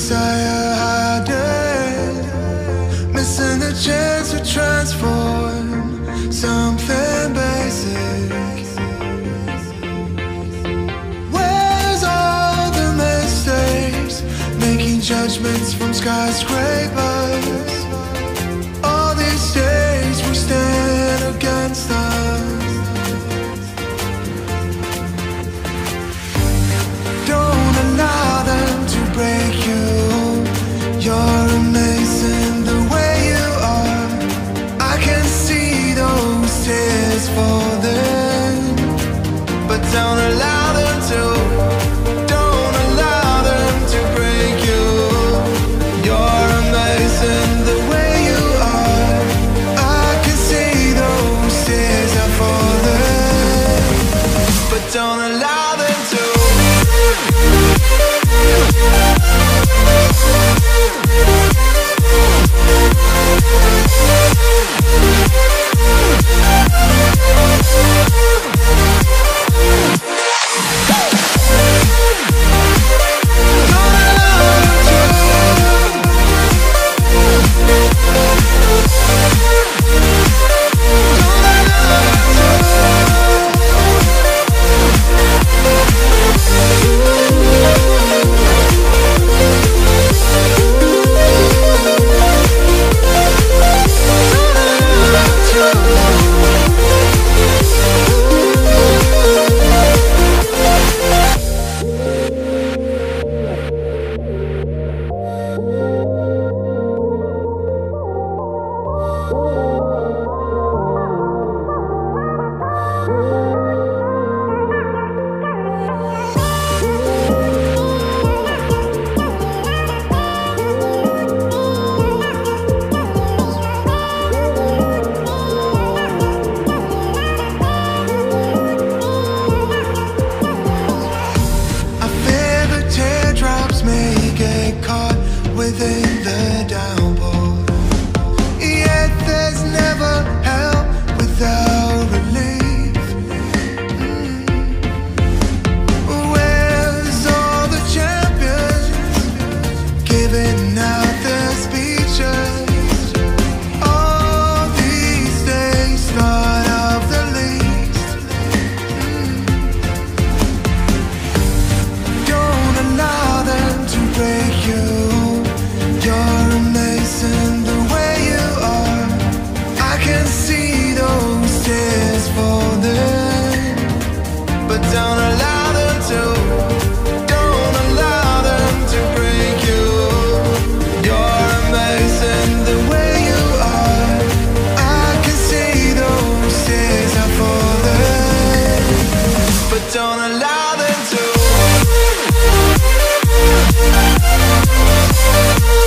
desire hiding, missing the chance to transform something basic. Where's all the mistakes, making judgments from skyscrapers? All these days we stand against us. Don't allow them to break you. You're amazing the way you are. I can see those tears falling, but don't allow them to. Don't allow them to break you. You're amazing the way you are. I can see those tears are falling, but don't allow them to. Within the downpour, yet there's never help without relief. Where's all the champions giving out their speeches? All these days thought of the least. Don't allow them to break you. You're amazing the way you are. I can see those tears falling, but don't allow them to. Don't allow them to break you. You're amazing the way you are. I can see those tears are falling, but don't allow them to.